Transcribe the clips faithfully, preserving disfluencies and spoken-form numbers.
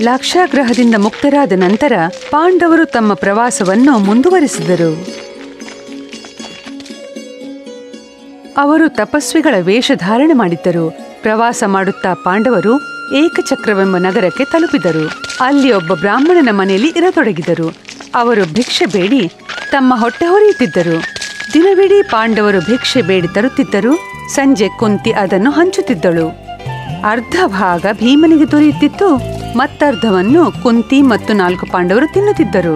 ಲಾಕ್ಷಾಗ್ರಹದಿಂದ ಮುಕ್ತರಾದ ನಂತರ ಪಾಂಡವರು ತಮ್ಮ ಪ್ರವಾಸವನ್ನು ಮುಂದುವರಿಸಿದರು. ಅವರು ತಪಸ್ವಿಗಳ ವೇಷಧಾರಣೆ ಮಾಡಿದ್ದರು. ಪ್ರವಾಸ ಮಾಡುತ್ತಾ ಪಾಂಡವರು ಏಕಚಕ್ರವೆಂಬ ನಗರಕ್ಕೆ ತಲುಪಿದರು. ಅಲ್ಲಿ ಒಬ್ಬ ಬ್ರಾಹ್ಮಣನ ಮನೆಯಲ್ಲಿ ಇರತೊಡಗಿದರು. ಅವರು ಭಿಕ್ಷೆ ಬೇಡಿ ತಮ್ಮ ಹೊಟ್ಟೆ ಹೊರೆಯುತ್ತಿದ್ದರು. ದಿನವಿಡೀ ಪಾಂಡವರು ಭಿಕ್ಷೆ ಬೇಡಿ ತರುತ್ತಿದ್ದರು. ಸಂಜೆ ಕುಂತಿ ಅದನ್ನು ಹಂಚುತ್ತಿದ್ದಳು. ಅರ್ಧ ಭಾಗ ಭೀಮನಿಗೆ ದೊರೆಯುತ್ತಿತ್ತು, ಮತ್ತರ್ಧವನ್ನು ಕುಂತಿ ಮತ್ತು ನಾಲ್ಕು ಪಾಂಡವರು ತಿನ್ನುತ್ತಿದ್ದರು.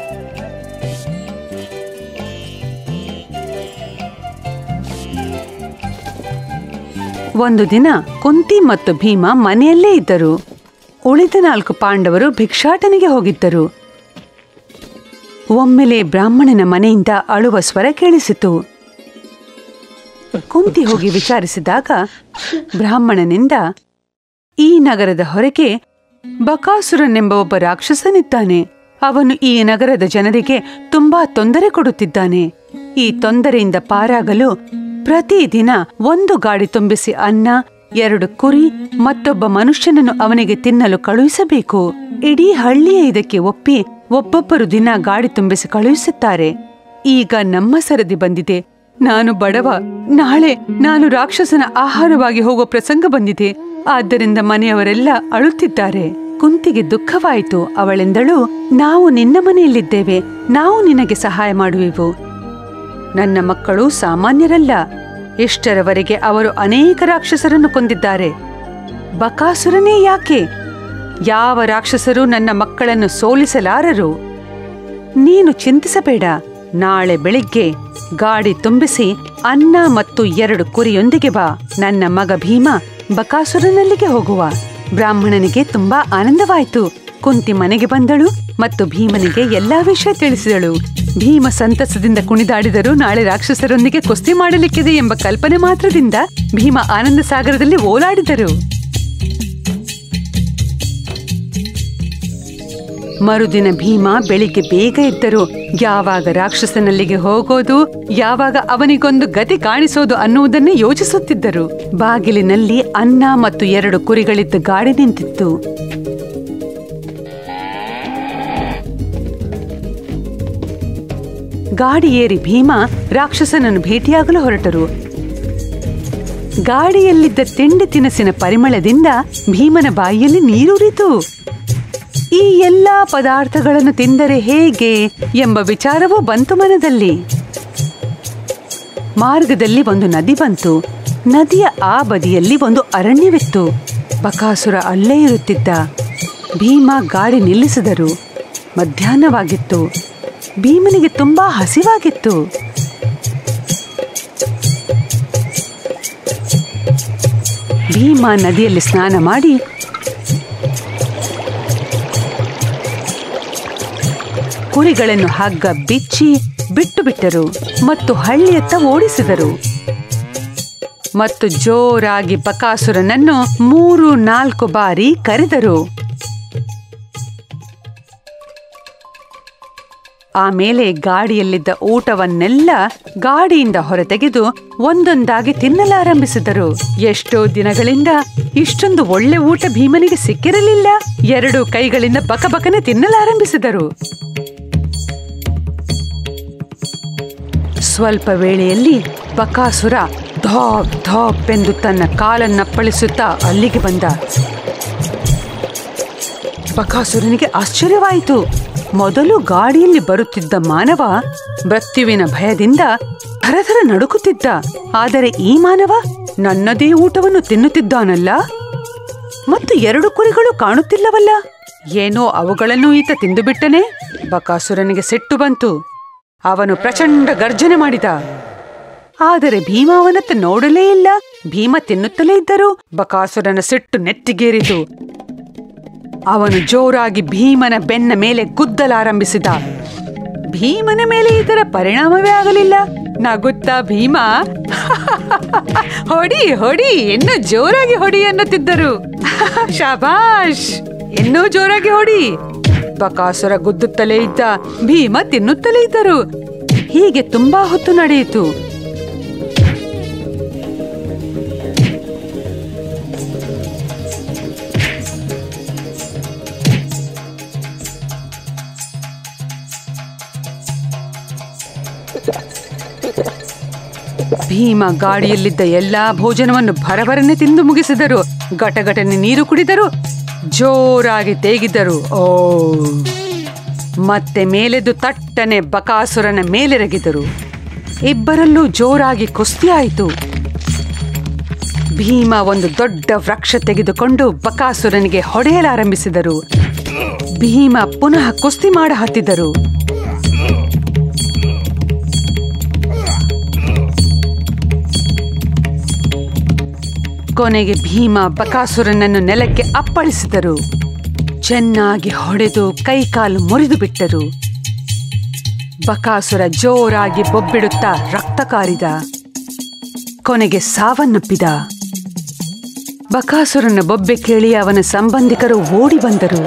ಒಂದು ದಿನ ಕುಂತಿ ಮತ್ತು ಭೀಮ ಮನೆಯಲ್ಲೇ ಇದ್ದರು. ಉಳಿದ ನಾಲ್ಕು ಪಾಂಡವರು ಭಿಕ್ಷಾಟನೆಗೆ ಹೋಗಿದ್ದರು. ಒಮ್ಮೆಲೆ ಬ್ರಾಹ್ಮಣನ ಮನೆಯಿಂದ ಅಳುವ ಸ್ವರ ಕೇಳಿಸಿತು. ಕುಂತಿ ಹೋಗಿ ವಿಚಾರಿಸಿದಾಗ ಬ್ರಾಹ್ಮಣನಿಂದ, ಈ ನಗರದ ಹೊರಗೆ ಬಕಾಸುರನೆಂಬ ಒಬ್ಬ ರಾಕ್ಷಸನಿದ್ದಾನೆ. ಅವನು ಈ ನಗರದ ಜನರಿಗೆ ತುಂಬಾ ತೊಂದರೆ ಕೊಡುತ್ತಿದ್ದಾನೆ. ಈ ತೊಂದರೆಯಿಂದ ಪಾರಾಗಲು ಪ್ರತಿದಿನ ಒಂದು ಗಾಡಿ ತುಂಬಿಸಿ ಅನ್ನ, ಎರಡು ಕುರಿ ಮತ್ತೊಬ್ಬ ಮನುಷ್ಯನನ್ನು ಅವನಿಗೆ ತಿನ್ನಲು ಕಳುಹಿಸಬೇಕು. ಇಡೀ ಹಳ್ಳಿಯೇ ಇದಕ್ಕೆ ಒಪ್ಪಿ ಒಬ್ಬೊಬ್ಬರು ದಿನ ಗಾಡಿ ತುಂಬಿಸಿ ಕಳುಹಿಸುತ್ತಾರೆ. ಈಗ ನಮ್ಮ ಸರದಿ ಬಂದಿದೆ. ನಾನು ಬಡವ. ನಾಳೆ ನಾನು ರಾಕ್ಷಸನ ಆಹಾರವಾಗಿ ಹೋಗುವ ಪ್ರಸಂಗ ಬಂದಿದೆ. ಆದ್ದರಿಂದ ಮನೆಯವರೆಲ್ಲ ಅಳುತ್ತಿದ್ದಾರೆ. ಕುಂತಿಗೆ ದುಃಖವಾಯಿತು. ಅವಳೆಂದಳು, ನಾವು ನಿನ್ನ ಮನೆಯಲ್ಲಿದ್ದೇವೆ. ನಾವು ನಿನಗೆ ಸಹಾಯ ಮಾಡುವೆವು. ನನ್ನ ಮಕ್ಕಳು ಸಾಮಾನ್ಯರಲ್ಲ. ಇಷ್ಟರವರೆಗೆ ಅವರು ಅನೇಕ ರಾಕ್ಷಸರನ್ನು ಕೊಂದಿದ್ದಾರೆ. ಬಕಾಸುರನೇ ಯಾಕೆ? ಯಾವ ರಾಕ್ಷಸರು ನನ್ನ ಮಕ್ಕಳನ್ನು ಸೋಲಿಸಲಾರರು. ನೀನು ಚಿಂತಿಸಬೇಡ. ನಾಳೆ ಬೆಳಿಗ್ಗೆ ಗಾಡಿ ತುಂಬಿಸಿ ಅನ್ನ ಮತ್ತು ಎರಡು ಕುರಿಯೊಂದಿಗೆ ಬಾ. ನನ್ನ ಮಗ ಭೀಮ ಬಕಾಸುರನಲ್ಲಿಗೆ ಹೋಗುವ. ಬ್ರಾಹ್ಮಣನಿಗೆ ತುಂಬಾ ಆನಂದವಾಯಿತು. ಕುಂತಿ ಮನೆಗೆ ಬಂದಳು ಮತ್ತು ಭೀಮನಿಗೆ ಎಲ್ಲಾ ವಿಷಯ ತಿಳಿಸಿದಳು. ಭೀಮ ಸಂತಸದಿಂದ ಕುಣಿದಾಡಿದರು. ನಾಳೆ ರಾಕ್ಷಸರೊಂದಿಗೆ ಕುಸ್ತಿ ಮಾಡಲಿಕ್ಕಿದೆ ಎಂಬ ಕಲ್ಪನೆ ಮಾತ್ರದಿಂದ ಭೀಮ ಆನಂದ ಸಾಗರದಲ್ಲಿ ಓಲಾಡಿದರು. ಮರುದಿನ ಭೀಮ ಬೆಳಿಗ್ಗೆ ಬೇಗ ಎದ್ದರು. ಯಾವಾಗ ರಾಕ್ಷಸನಲ್ಲಿಗೆ ಹೋಗೋದು, ಯಾವಾಗ ಅವನಿಗೊಂದು ಗತಿ ಕಾಣಿಸೋದು ಅನ್ನುವುದನ್ನೇ ಯೋಚಿಸುತ್ತಿದ್ದರು. ಬಾಗಿಲಿನಲ್ಲಿ ಅನ್ನ ಮತ್ತು ಎರಡು ಕುರಿಗಳಿದ್ದ ಗಾಡಿ ನಿಂತಿತ್ತು. ಗಾಡಿ ಏರಿ ಭೀಮ ರಾಕ್ಷಸನನ್ನು ಭೇಟಿಯಾಗಲು ಹೊರಟರು. ಗಾಡಿಯಲ್ಲಿದ್ದ ತಿಂಡಿ ತಿನಿಸಿನ ಪರಿಮಳದಿಂದ ಭೀಮನ ಬಾಯಿಯಲ್ಲಿ ನೀರೂರಿತು. ಈ ಎಲ್ಲಾ ಪದಾರ್ಥಗಳನ್ನು ತಿಂದರೆ ಹೇಗೆ ಎಂಬ ವಿಚಾರವೂ ಬಂತು ಮನದಲ್ಲಿ. ಮಾರ್ಗದಲ್ಲಿ ಒಂದು ನದಿ ಬಂತು. ನದಿಯ ಆ ಬದಿಯಲ್ಲಿ ಒಂದು ಅರಣ್ಯವಿತ್ತು. ಬಕಾಸುರ ಅಲ್ಲೇ ಇರುತ್ತಿದ್ದ. ಭೀಮ ಗಾಡಿ ನಿಲ್ಲಿಸಿದರು. ಮಧ್ಯಾಹ್ನವಾಗಿತ್ತು. ಭೀಮನಿಗೆ ತುಂಬಾ ಹಸಿವಾಗಿತ್ತು. ಭೀಮ ನದಿಯಲ್ಲಿ ಸ್ನಾನ ಮಾಡಿ ಕುರಿಗಳನ್ನು ಹಗ್ಗ ಬಿಚ್ಚಿ ಬಿಟ್ಟು ಬಿಟ್ಟರು ಮತ್ತು ಹಳ್ಳಿಯತ್ತ ಓಡಿಸಿದರು. ಮತ್ತು ಜೋರಾಗಿ ಬಕಾಸುರನನ್ನು ಮೂರು ನಾಲ್ಕು ಬಾರಿ ಕರೆದರು. ಆಮೇಲೆ ಗಾಡಿಯಲ್ಲಿದ್ದ ಊಟವನ್ನೆಲ್ಲ ಗಾಡಿಯಿಂದ ಹೊರತೆಗೆದು ಒಂದೊಂದಾಗಿ ತಿನ್ನಲಾರಂಭಿಸಿದರು. ಎಷ್ಟೋ ದಿನಗಳಿಂದ ಇಷ್ಟೊಂದು ಒಳ್ಳೆ ಊಟ ಭೀಮನಿಗೆ ಸಿಕ್ಕಿರಲಿಲ್ಲ. ಎರಡು ಕೈಗಳಿಂದ ಬಕಬಕನೆ ತಿನ್ನಲಾರಂಭಿಸಿದರು. ಸ್ವಲ್ಪ ವೇಳೆಯಲ್ಲಿ ಬಕಾಸುರ ಧಾಪ್ ಧಾಪ್ ಎಂದು ತನ್ನ ಕಾಲನ್ನಪ್ಪಳಿಸುತ್ತಾ ಅಲ್ಲಿಗೆ ಬಂದ. ಬಕಾಸುರನಿಗೆ ಆಶ್ಚರ್ಯವಾಯಿತು. ಮೊದಲು ಗಾಡಿಯಲ್ಲಿ ಬರುತ್ತಿದ್ದ ಮಾನವ ಮೃತ್ಯುವಿನ ಭಯದಿಂದ ಥರಥರ ನಡುಕುತ್ತಿದ್ದ. ಆದರೆ ಈ ಮಾನವ ನನ್ನದೇ ಊಟವನ್ನು ತಿನ್ನುತ್ತಿದ್ದಾನಲ್ಲ, ಮತ್ತು ಎರಡು ಕುರಿಗಳು ಕಾಣುತ್ತಿಲ್ಲವಲ್ಲ, ಏನೋ ಅವುಗಳನ್ನು ಈತ ತಿಂದುಬಿಟ್ಟನೆ. ಬಕಾಸುರನಿಗೆ ಸಿಟ್ಟು ಬಂತು. ಅವನು ಪ್ರಚಂಡ ಗರ್ಜನೆ ಮಾಡಿದ. ಆದರೆ ಭೀಮ ಅವನತ್ತ ನೋಡಲೇ ಇಲ್ಲ. ಭೀಮ ತಿನ್ನುತ್ತಲೇ ಇದ್ದರು. ಬಕಾಸುರನ ಸಿಟ್ಟು ನೆತ್ತಿಗೇರಿತು. ಅವನು ಜೋರಾಗಿ ಭೀಮನ ಬೆನ್ನ ಮೇಲೆ ಗುದ್ದಲಾರಂಭಿಸಿದ. ಭೀಮನ ಮೇಲೆ ಇದರ ಪರಿಣಾಮವೇ ಆಗಲಿಲ್ಲ. ನಗುತ್ತಾ ಭೀಮ ಹೊಡಿ ಹೊಡಿ ಇನ್ನೂ ಜೋರಾಗಿ ಹೊಡಿ ಎನ್ನುತ್ತಿದ್ದರು. ಶಾಬಾಷ್, ಇನ್ನೂ ಜೋರಾಗಿ ಹೊಡಿ. ಬಕಾಸುರ ಗುದ್ದುತ್ತಲೇ ಇದ್ದ. ಭೀಮ ತಿನ್ನುತ್ತಲೇ ಇದ್ದರು. ಹೀಗೆ ತುಂಬಾ ಹೊತ್ತು ನಡೆಯಿತು. ಭೀಮ ಗಾಡಿಯಲ್ಲಿದ್ದ ಎಲ್ಲಾ ಭೋಜನವನ್ನು ಭರಭರನೆ ತಿಂದು ಮುಗಿಸಿದರು. ಘಟಘಟನೆ ನೀರು ಕುಡಿದರು, ಜೋರಾಗಿ ತೇಗಿದ್ದರು. ಓ ಮತ್ತೆ ಮೇಲೆದ್ದು ತಟ್ಟನೆ ಬಕಾಸುರನ ಮೇಲೆರಗಿದರು. ಇಬ್ಬರಲ್ಲೂ ಜೋರಾಗಿ ಕುಸ್ತಿ ಆಯಿತು. ಭೀಮ ಒಂದು ದೊಡ್ಡ ವೃಕ್ಷ ತೆಗೆದುಕೊಂಡು ಬಕಾಸುರನಿಗೆ ಹೊಡೆಯಲಾರಂಭಿಸಿದರು. ಭೀಮ ಪುನಃ ಕುಸ್ತಿ ಮಾಡ ಹತ್ತಿದರು. ಕೊನೆಗೆ ಭೀಮ ಬಕಾಸುರನನ್ನು ನೆಲಕ್ಕೆ ಅಪ್ಪಳಿಸಿದರು. ಚೆನ್ನಾಗಿ ಹೊಡೆದು ಕೈಕಾಲು ಮುರಿದು ಬಿಟ್ಟರು. ಬಕಾಸುರ ಜೋರಾಗಿ ಬೊಬ್ಬಿಡುತ್ತಾ ರಕ್ತ ಕಾರಿದ. ಕೊನೆಗೆ ಸಾವನ್ನಪ್ಪಿದ. ಬಕಾಸುರನ ಬೊಬ್ಬೆ ಕೇಳಿ ಅವನ ಸಂಬಂಧಿಕರು ಓಡಿ ಬಂದರು.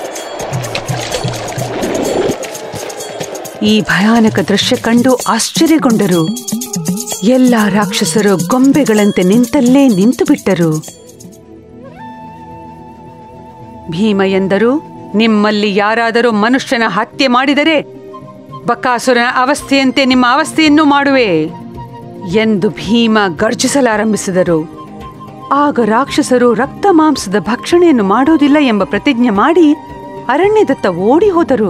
ಈ ಭಯಾನಕ ದೃಶ್ಯ ಕಂಡು ಆಶ್ಚರ್ಯಗೊಂಡರು. ಎಲ್ಲ ರಾಕ್ಷಸರು ಗೊಂಬೆಗಳಂತೆ ನಿಂತಲ್ಲೇ ನಿಂತು ಬಿಟ್ಟರು. ಭೀಮ ಎಂದರು, ನಿಮ್ಮಲ್ಲಿ ಯಾರಾದರೂ ಮನುಷ್ಯನ ಹತ್ಯೆ ಮಾಡಿದರೆ ಬಕಾಸುರನ ಅವಸ್ಥೆಯಂತೆ ನಿಮ್ಮ ಅವಸ್ಥೆಯನ್ನು ಮಾಡುವೆ ಎಂದು ಭೀಮ ಗರ್ಜಿಸಲಾರಂಭಿಸಿದರು. ಆಗ ರಾಕ್ಷಸರು ರಕ್ತ ಮಾಂಸದ ಭಕ್ಷಣೆಯನ್ನು ಮಾಡೋದಿಲ್ಲ ಎಂಬ ಪ್ರತಿಜ್ಞೆ ಮಾಡಿ ಅರಣ್ಯದತ್ತ ಓಡಿ ಹೋದರು.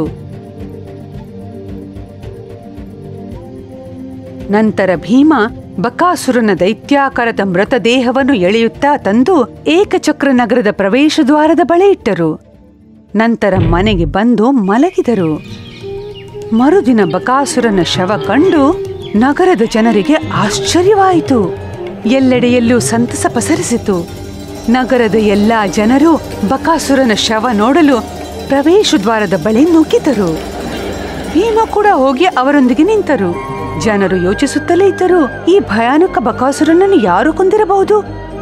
ನಂತರ ಭೀಮ ಬಕಾಸುರನ ದೈತ್ಯಾಕಾರದ ಮೃತದೇಹವನ್ನು ಎಳೆಯುತ್ತಾ ತಂದು ಏಕಚಕ್ರ ನಗರದ ಪ್ರವೇಶದ್ವಾರದ ಬಳಿ ಇಟ್ಟರು. ನಂತರ ಮನೆಗೆ ಬಂದು ಮಲಗಿದರು. ಮರುದಿನ ಬಕಾಸುರನ ಶವ ಕಂಡು ನಗರದ ಜನರಿಗೆ ಆಶ್ಚರ್ಯವಾಯಿತು. ಎಲ್ಲೆಡೆಯಲ್ಲೂ ಸಂತಸ ಪಸರಿಸಿತು. ನಗರದ ಎಲ್ಲಾ ಜನರು ಬಕಾಸುರನ ಶವ ನೋಡಲು ಪ್ರವೇಶದ್ವಾರದ ಬಳಿ ನುಗ್ಗಿದರು. ಭೀಮ ಕೂಡ ಹೋಗಿ ಅವರೊಂದಿಗೆ ನಿಂತರು. ಜನರು ಯೋಚಿಸುತ್ತಲೇ ಇದ್ದರು, ಈ ಭಯಾನಕ ಬಕಾಸುರನನ್ನು ಯಾರು ಕೊಂದಿರಬಹುದು?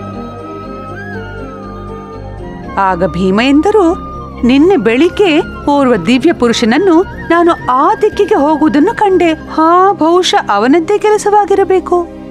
ಆಗ ಭೀಮ ಎಂದರು, ನಿನ್ನೆ ಬೆಳಿಗ್ಗೆ ಓರ್ವ ದಿವ್ಯ ಪುರುಷನನ್ನು ನಾನು ಆ ದಿಕ್ಕಿಗೆ ಹೋಗುವುದನ್ನು ಕಂಡೆ. ಹಾ, ಬಹುಶಃ ಅವನದ್ದೇ ಕೆಲಸವಾಗಿರಬೇಕು.